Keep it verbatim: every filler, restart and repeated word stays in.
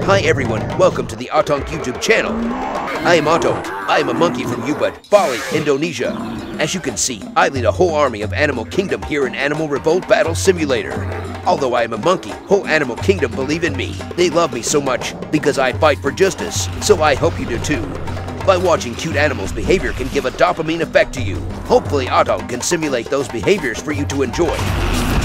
Hi everyone, welcome to the Otonk YouTube Channel. I am Otonk. I am a monkey from Ubud, Bali, Indonesia. As you can see, I lead a whole army of Animal Kingdom here in Animal Revolt Battle Simulator. Although I am a monkey, whole Animal Kingdom believe in me. They love me so much because I fight for justice, so I hope you do too. By watching cute animals' behavior can give a dopamine effect to you. Hopefully Otonk can simulate those behaviors for you to enjoy.